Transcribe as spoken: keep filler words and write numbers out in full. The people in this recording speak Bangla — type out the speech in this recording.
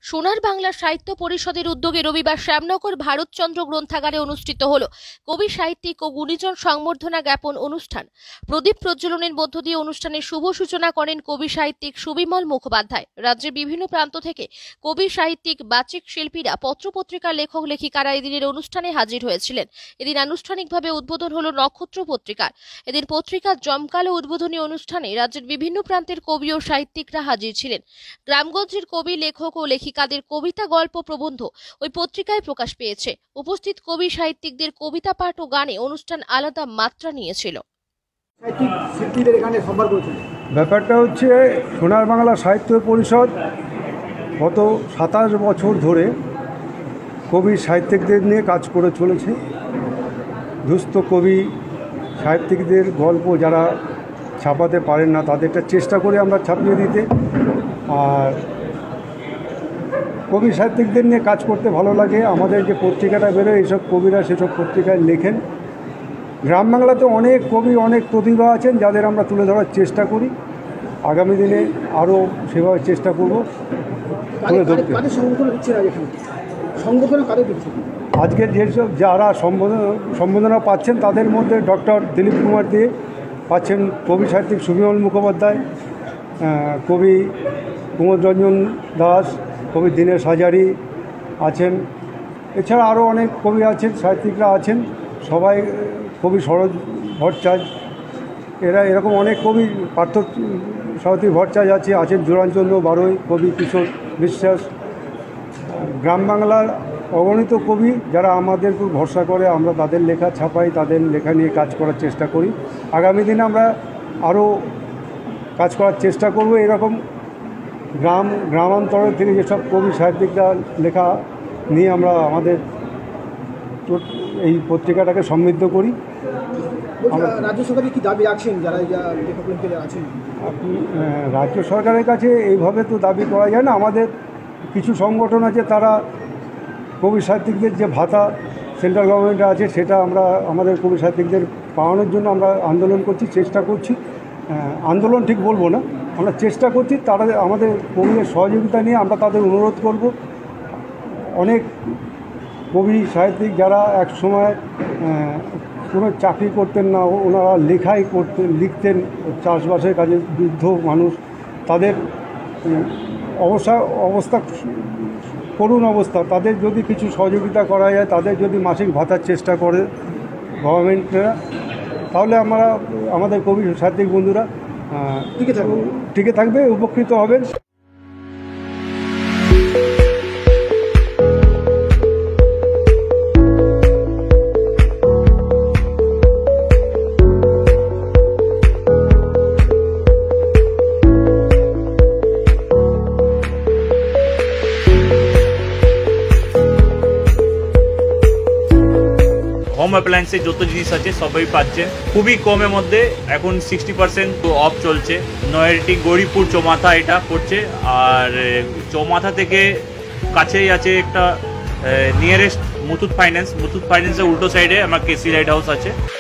সোনার বাংলা সাহিত্য পরিষদের উদ্যোগে রবিবার শ্যামনগর ভারতচন্দ্র গ্রন্থাগারে অনুষ্ঠিত হল কবি সাহিত্যিক ও গুণীজন সংবর্ধনা জ্ঞাপন অনুষ্ঠান। প্রদীপ প্রজ্বলনের মধ্য দিয়ে অনুষ্ঠানের শুভ সূচনা করেন কবি সাহিত্যিক সুবিমল মুখোপাধ্যায়। রাজ্যের বিভিন্ন প্রান্ত থেকে কবি সাহিত্যিক বাচিক শিল্পীরা পত্রপত্রিকার লেখক লেখিকারা এদিনের অনুষ্ঠানে হাজির হয়েছিলেন। এদিন আনুষ্ঠানিকভাবে উদ্বোধন হল নক্ষত্র পত্রিকার। এদিন পত্রিকার জমকালো উদ্বোধনী অনুষ্ঠানে রাজ্যের বিভিন্ন প্রান্তের কবি ও সাহিত্যিকরা হাজির ছিলেন। গ্রামগঞ্জের কবি লেখক ও লেখিকাদের কবিতা, গল্প, প্রবন্ধ ওই পত্রিকায় প্রকাশ পেয়েছে। উপস্থিত কবি সাহিত্যিকদের কবিতা পাঠ ও গানে অনুষ্ঠান আলাদা মাত্রা নিয়েছিল। ব্যাপারটা হচ্ছে সোনার বাংলা সাহিত্য পরিষদ গত সাতাশ বছর ধরে কবি সাহিত্যিকদের নিয়ে কাজ করে চলেছে। দুস্থ কবি সাহিত্যিকদের গল্প যারা ছাপাতে পারেন না তাদেরটা চেষ্টা করে আমরা ছাপিয়ে দিতে, আর কবি সাহিত্যিকদের নিয়ে কাজ করতে ভালো লাগে। আমাদের যে পত্রিকাটা বেরোয় এইসব কবিরা সেসব পত্রিকায় লেখেন। গ্রাম বাংলাতে অনেক কবি, অনেক প্রতিভা আছেন যাদের আমরা তুলে ধরার চেষ্টা করি। আগামী দিনে আরও সেভাবে চেষ্টা করব তুলে ধরতে। আজকের যেসব যারা সম্বোধনা সম্বোধনা পাচ্ছেন তাদের মধ্যে ডক্টর দিলীপ কুমার দে পাচ্ছেন, কবি সাহিত্যিক সুবিমল মুখোপাধ্যায়, কবি কুমোদ রঞ্জন দাস, কবি দীনেশ হাজারি আছেন। এছাড়া আরও অনেক কবি আছেন, সাহিত্যিকরা আছেন, সবাই, কবি সরোজ ভট্টাচার্য, এরা এরকম অনেক কবি, পার্থ সারথী ভট্টাচার্য আছে আছেন, জোরানচন্দ্র বারৈ, কবি কিশোর বিশ্বাস। গ্রাম বাংলার অগণিত কবি যারা আমাদের উপর ভরসা করে, আমরা তাদের লেখা ছাপাই, তাদের লেখা নিয়ে কাজ করার চেষ্টা করি। আগামী দিনে আমরা আরও কাজ করার চেষ্টা করব। এরকম গ্রাম গ্রামান্তর থেকে যেসব কবি সাহিত্যিকরা লেখা নিয়ে আমরা আমাদের এই পত্রিকাটাকে সমৃদ্ধ করি। রাজ্য সরকারের কি দাবি রাখছেন যারা আছেন? আপনি রাজ্য সরকারের কাছে এইভাবে তো দাবি করা যায় না। আমাদের কিছু সংগঠন আছে, তারা কবি সাহিত্যিকদের যে ভাতা সেন্ট্রাল গভর্নমেন্টে আছে সেটা আমরা আমাদের কবি সাহিত্যিকদের পাওয়ানোর জন্য আমরা আন্দোলন করছি, চেষ্টা করছি। আন্দোলন ঠিক বলবো না, আমরা চেষ্টা করছি। তারা আমাদের কবিদের সহযোগিতা নিয়ে আমরা তাদের অনুরোধ করব। অনেক কবি সাহিত্যিক যারা এক সময় কোনো চাকরি করতেন না, ওনারা লেখাই করতেন, লিখতেন, চাষবাসের কাজে বৃদ্ধ মানুষ, তাদের অবস্থা অবস্থা করুণ অবস্থা, তাদের যদি কিছু সহযোগিতা করা যায়, তাদের যদি মাসিক ভাতার চেষ্টা করে গভর্নমেন্টরা, তাহলে আমরা আমাদের কবি সাহিত্যিক বন্ধুরা টিকে থাকবে টিকে থাকবে উপকৃত হবেন। হোম অ্যাপ্লায়েন্সের যত জিনিস আছে সবই পাচ্ছেন খুবই কমের মধ্যে। এখন সিক্সটি পার্সেন্ট অফ চলছে। নয়ারটি গৌরীপুর চৌমাথা এটা পড়ছে, আর চৌমাথা থেকে কাছেই আছে একটা নিয়ারেস্ট মুথুট ফাইন্যান্স। মুথুট ফাইন্যান্সের উল্টো সাইডে আমার কেসি লাইট হাউস আছে।